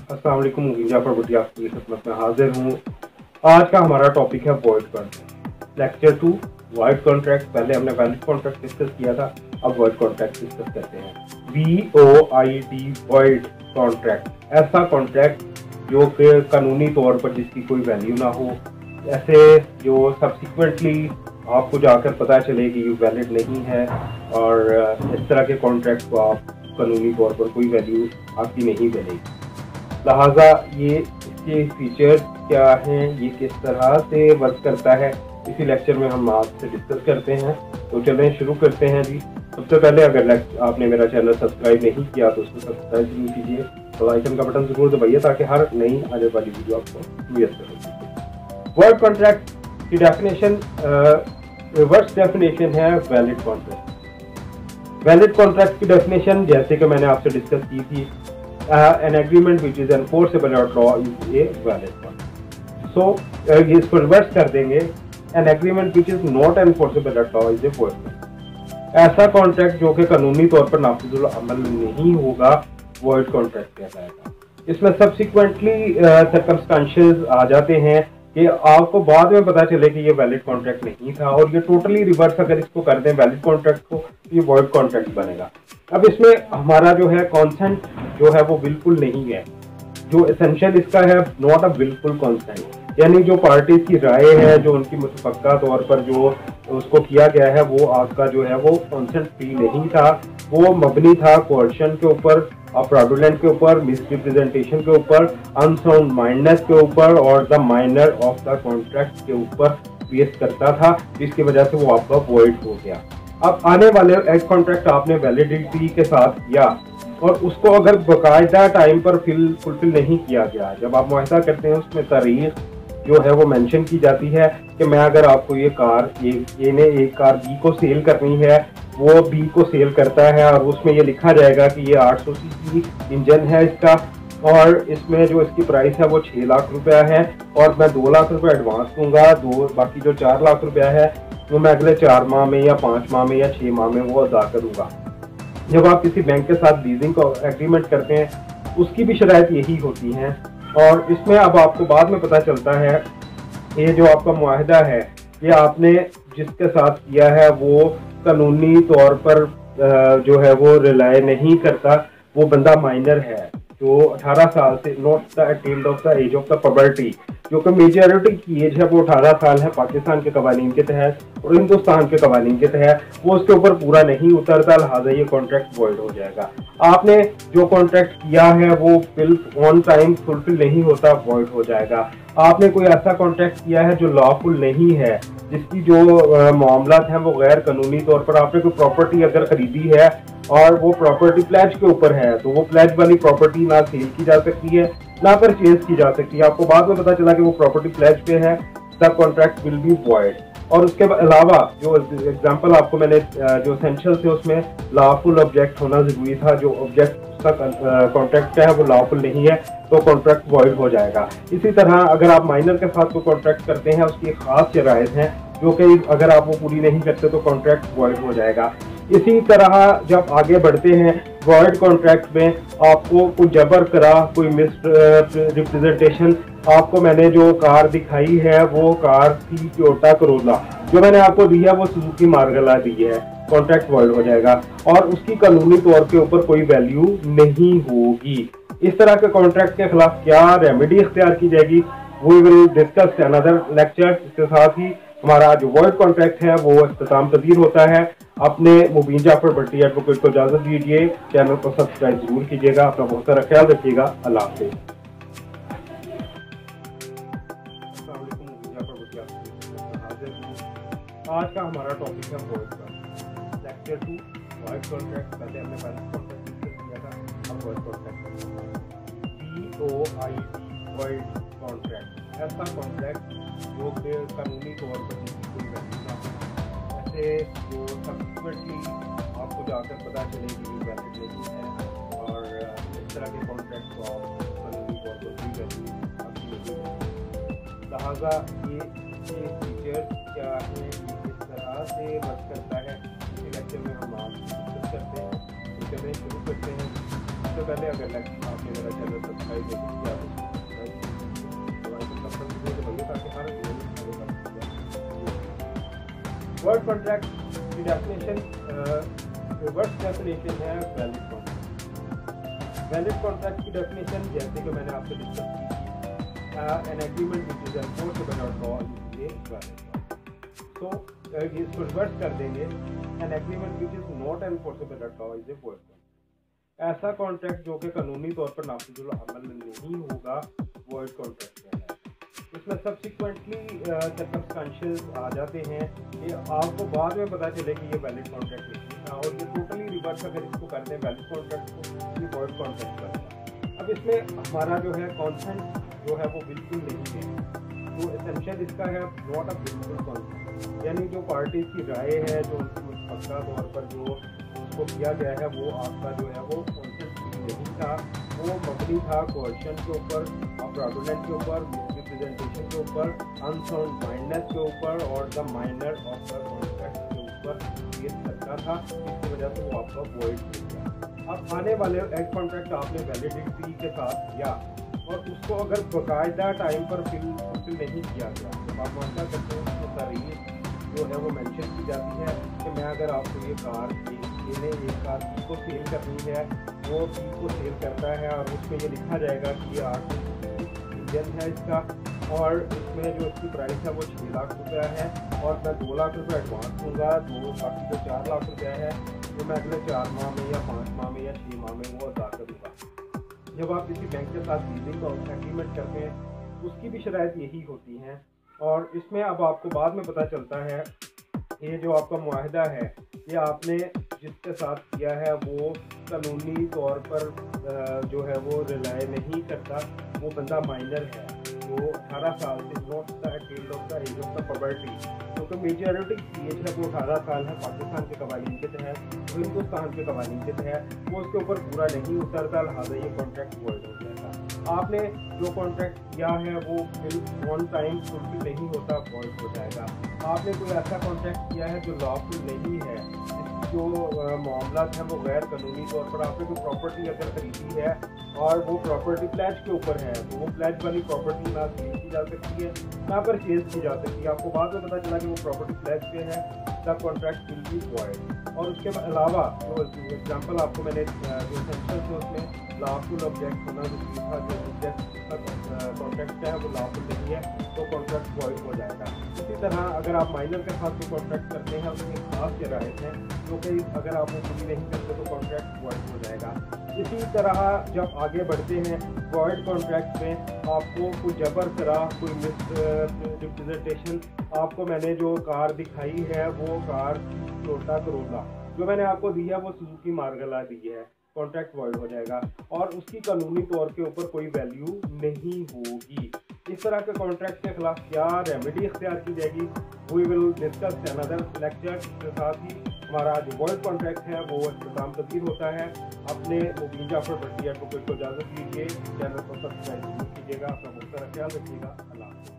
अस्सलाम वालेकुम। मुबीन जाफर भुट्टी आपकी खिदमत में हाजिर हूँ। आज का हमारा टॉपिक है void contract. Lecture 2 void contract. पहले हमने वैलिड कॉन्ट्रैक्ट डिस्कस किया था, अब वॉइड कॉन्ट्रैक्ट डिस्कस करते हैं। VOID वॉइड कॉन्ट्रैक्ट, ऐसा कॉन्ट्रैक्ट जो कि कानूनी तौर पर जिसकी कोई वैल्यू ना हो, ऐसे जो सब्सिक्वेंटली आपको जाकर पता चले कि ये वैलिड नहीं है, और इस तरह के कॉन्ट्रैक्ट को आप कानूनी तौर पर कोई वैल्यू आपकी नहीं बनेगी। लिहाजा ये इसके फीचर्स क्या हैं, ये किस तरह से वर्क करता है, इसी लेक्चर में हम आपसे डिस्कस करते हैं। तो चलें शुरू करते हैं जी। सबसे पहले अगर आपने मेरा चैनल सब्सक्राइब नहीं किया तो उसको सब्सक्राइब जरूर कीजिए, तो आइकन का बटन जरूर दबाइए ताकि हर नई आने वाली वीडियो आपको मुयस्सर हो सके। वर्ड कॉन्ट्रैक्ट की डेफिनेशन, रिवर्स डेफिनेशन है वैलिड कॉन्ट्रैक्ट। वैलिड कॉन्ट्रैक्ट की डेफिनेशन जैसे कि मैंने आपसे डिस्कस की थी, an agreement which is enforceable at law is a valid one. So इसको रिवर्स कर देंगे, an agreement which is not enforceable at law is a void one. ऐसा कॉन्ट्रैक्ट जो कि कानूनी तौर पर नाफिजुल अमल नहीं होगा, void कॉन्ट्रैक्ट कहलाएगा। इसमें सब्सिक्वेंटली सर्कमस्टांसेस आ जाते हैं कि आपको बाद में पता चले कि ये वैलिड कॉन्ट्रैक्ट नहीं था, और ये टोटली रिवर्स अगर इसको कर दें वैलिड कॉन्ट्रैक्ट को, ये वॉइड कॉन्ट्रैक्ट बनेगा। अब इसमें हमारा जो है कॉन्सेंट जो है वो बिल्कुल नहीं है। जो एसेंशियल इसका है, नॉट अ बिल्कुल कॉन्सेंट, यानी जो पार्टीज की राय है, जो उनकी मुतफक्का तौर पर जो उसको किया गया है, वो आपका जो है वो कॉन्सेंट फ्री नहीं था। वो मबनी था कोर्शन के ऊपर, फ्रॉडुलेंट के ऊपर, मिसरिप्रेजेंटेशन के ऊपर, अनसाउंड माइंडनेस के ऊपर और the minor of the contract के ऊपर बेस करता था, जिसकी वजह से वो आपका वॉइड हो गया। अब आने वाले एक कॉन्ट्रैक्ट आपने वैलिडिटी के साथ किया और उसको अगर बाकायदा टाइम पर फुलफिल नहीं किया गया, जब आप मुआहदा करते हैं उसमें तारीख जो है वो मेंशन की जाती है कि मैं अगर आपको ये कार ए ने एक कार बी को सेल करनी है, वो बी को सेल करता है और उसमें ये लिखा जाएगा कि ये 800 सीसी इंजन है इसका, और इसमें जो इसकी प्राइस है वो 6 लाख रुपया है, और मैं 2 लाख रुपए एडवांस दूंगा, बाकी जो 4 लाख रुपया है वो मैं अगले 4 माह में या 5 माह में या 6 माह में वो अदा करूंगा। जब आप किसी बैंक के साथ लीजिंग का एग्रीमेंट करते हैं, उसकी भी शराइत यही होती हैं। और इसमें अब आपको बाद में पता चलता है ये जो आपका मुआहदा है, ये आपने जिसके साथ किया है वो कानूनी तौर पर जो है वो रिलाय नहीं करता, वो बंदा माइनर है जो 18 साल से, not the attained of the age of the puberty, जो कि मेजॉरिटी की एज है वो 18 साल है पाकिस्तान के कवानीन के तहत और हिंदुस्तान के कवानीन के तहत, वो उसके ऊपर पूरा नहीं उतरता, लिहाजा ये कॉन्ट्रैक्ट वॉइड हो जाएगा। आपने जो कॉन्ट्रैक्ट किया है वो बिल ऑन टाइम फुलफिल नहीं होता, वॉइड हो जाएगा। आपने कोई ऐसा कॉन्ट्रैक्ट किया है जो लॉफुल नहीं है, जिसकी जो मामलात हैं वो गैर कानूनी तौर पर, आपने कोई प्रॉपर्टी अगर खरीदी है और वो प्रॉपर्टी प्लेज के ऊपर है, तो वो प्लेज वाली प्रॉपर्टी ना सेल की जा सकती है ना परचेज की जा सकती है। आपको बाद में पता चला कि वो प्रॉपर्टी प्लेज पे है, the contract will be void. और उसके अलावा जो एग्जांपल आपको मैंने जो एसेंशियल थे उसमें लॉफुल ऑब्जेक्ट होना जरूरी था, जो ऑब्जेक्ट उसका कॉन्ट्रैक्ट है वो लॉफुल नहीं है, तो कॉन्ट्रैक्ट वॉइड हो जाएगा। इसी तरह अगर आप माइनर के साथ कोई कॉन्ट्रैक्ट करते हैं, उसकी खास शराइत हैं जो कि अगर आप वो पूरी नहीं करते तो कॉन्ट्रैक्ट वॉइड हो जाएगा। इसी तरह जब आगे बढ़ते हैं, वॉइड कॉन्ट्रैक्ट में आपको कोई जबर करा, कोई मिस रिप्रेजेंटेशन, आपको मैंने जो कार दिखाई है वो कार थी टोयोटा करोला, जो मैंने आपको दी है वो सुजुकी मार्गला दी है, कॉन्ट्रैक्ट वॉइड हो जाएगा और उसकी कानूनी तौर के ऊपर कोई वैल्यू नहीं होगी। इस तरह के कॉन्ट्रैक्ट के खिलाफ क्या रेमेडी इख्तियार की जाएगी, we will discuss another lecture. इसके साथ ही हमारा जो वॉइड कॉन्ट्रैक्ट है वो इख्तिताम पजीर होता है। अपने मुबीन जाफर भट्टी एडवोकेट को इजाजत दीजिए, चैनल को सब्सक्राइब जरूर कीजिएगा, अपना बहुत सारा ख्याल रखिएगा। अल्लाह हाफिज़। आज का हमारा टॉपिक है void contract. Lecture 2 void contract. पहले हमने वैलिड कॉन्ट्रैक्ट डिस्कस किया था, अब void contract. VOID void contract, ऐसा कॉन्ट्रैक्ट जो कि कानूनी तौर पर जिसकी कोई वैल्यू ना हो, ऐसे जो सब्सिक्वेंटली आपको जाकर पता चले कि ये वैलिड नहीं है, और इस तरह के कॉन्ट्रैक्ट को आप कानूनी तौर पर भी वैल्यू आपकी नहीं है। लिहाजा ये फीचर्स क्या है, किस तरह से वर्क करता है, इसी लेक्चर में हम आप डिस्कस करते हैं। तो चलिए शुरू करते हैं। उससे पहले अगर आपने मेरा चैनल सब्सक्राइब नहीं किया तो ताकि हर वर्ड कॉन्ट्रैक्ट की डेफिनेशन रिवर्स डेफिनेशन है वैलिड कॉन्ट्रैक्ट। वैलिड कॉन्ट्रैक्ट की डेफिनेशन जैसे कि मैंने आपसे डिस्कस की थी, an agreement which is enforceable by law is a valid contract. So इसको रिवर्स कर देंगे, an agreement which is not enforceable by law is a void contract. ऐसा कॉन्ट्रैक्ट जो कि कानूनी तौर पर नाफिजुल अमल नहीं होगा वॉइड कॉन्ट्रैक्ट है। इसमें सब्सिक्वेंटली सर्कमस्टेंशियल्स आ जाते हैं कि आपको बाद में पता चले कि ये वैलिड कॉन्ट्रैक्ट नहीं था, और ये टोटली रिवर्स अगर इसको कर दें वैलिड कॉन्ट्रैक्ट को, ये वॉइड कॉन्ट्रैक्ट बनेगा। अब इसमें हमारा जो है कॉन्सेंट जो है वो बिल्कुल नहीं है, तो एसेंशियल इसका है नॉट अ बिल्कुल कॉन्सेंट, यानी जो पार्टी की राय है, जो उनकी मुतफ़क़ा तौर पर जो उसको किया गया है, वो आपका जो है वो कॉन्सेंट नहीं था, वो मबनी था कोएर्शन के ऊपर, फ्रॉडुलेंट के ऊपर, मिसरिप्रेजेंटेशन के ऊपर, अनसाउंड माइंडनेस के ऊपर और the minor of the contract के ऊपर केस करता था, इसकी वजह से वो आपका वॉइड हो गया। अब आने वाले एक कॉन्ट्रैक्ट आपने वैलिडिटी के साथ किया और उसको अगर बाकायदा टाइम पर फिल नहीं किया गया तो आप मामला करते हैं उसमें तारीख जो है वो मेंशन की जाती है कि मैं अगर आपको ये कार मैंने एक कार पी को सेल करनी है, वो पी को सेल करता है और उसमें ये लिखा जाएगा कि ये 8 इंजन है इसका, और इसमें जो इसकी प्राइस है वो 6 लाख रुपया है, और मैं 2 लाख रुपये एडवांस दूँगा, बाकी जो 4 लाख रुपया है वो मैं अगले 4 माह में या 5 माह में या 6 माह में वो अदा करूँगा। जब आप किसी बैंक के साथ लीजिंग और एग्रीमेंट करते हैं उसकी भी शराइत यही होती हैं, और इसमें अब आपको बाद में पता चलता है ये जो आपका मुआहदा है ये आपने जिसके साथ किया है वो कानूनी तौर पर जो है वो रिलाय नहीं करता, वो बंदा माइनर है, वो 18 साल से not the age of the poverty, क्योंकि मेजॉरिटी एज है वो 18 साल है पाकिस्तान के कवानीन के तहत, हिंदुस्तान के कवानीन के तहत वो उसके ऊपर पूरा नहीं उतरता, लिहाजा ये कॉन्ट्रैक्ट वॉइड हो जाएगा। आपने जो कॉन्ट्रैक्ट किया है वो ऑन टाइम फुलफिल नहीं होता, वॉइड हो जाएगा। आपने कोई ऐसा कॉन्ट्रैक्ट किया है जो लॉफुल नहीं है, जो मामला है वो गैर कानूनी तौर पर, आपने कोई प्रॉपर्टी अगर खरीदी है और वो प्रॉपर्टी प्लेज के ऊपर है तो वो प्लेज वाली प्रॉपर्टी ना सेल की जा सकती है ना परचेज की जा सकती है। आपको बाद में पता चला कि वो प्रॉपर्टी प्लेज पे है, the contract will be void. और उसके अलावा जो एग्जाम्पल आपको मैंने जो एसेंशियल थे उसमें लॉफुल ऑब्जेक्ट होना जरूरी था, जो ऑब्जेक्ट कॉन्ट्रैक्ट है वो लॉफुल नहीं है तो कॉन्ट्रैक्ट वॉइड हो जाएगा। इसी तरह अगर आप माइनर के साथ जो कॉन्ट्रैक्ट करते हैं उसमें खास शराइत हैं जो कि अगर आप वो पूरी नहीं करते तो कॉन्ट्रैक्ट वॉइड हो जाएगा। इसी तरह जब आगे बढ़ते हैं वॉइड कॉन्ट्रैक्ट में आपको कोई जबर करा, कोई मिसरिप्रेजेंटेशन, आपको मैंने जो कार दिखाई है वो कार टोयोटा करोला जो मैंने आपको दी है वो सुजुकी मार्गला दी है, कॉन्ट्रैक्ट वॉइड हो जाएगा और उसकी कानूनी तौर के ऊपर कोई वैल्यू नहीं होगी। इस तरह के कॉन्ट्रैक्ट के खिलाफ क्या रेमेडी इख्तियार की जाएगी, we will discuss another lecture. इसके साथ ही हमारा जो वॉइड कॉन्ट्रैक्ट है वो इख्तिताम पजीर होता है। अपने मुबीन जाफर भट्टी एडवोकेट को इजाज़त दीजिए, चैनल को सब्सक्राइब कीजिएगा, अपना बहुत सारा ख्याल रखिएगा। अल्लाह।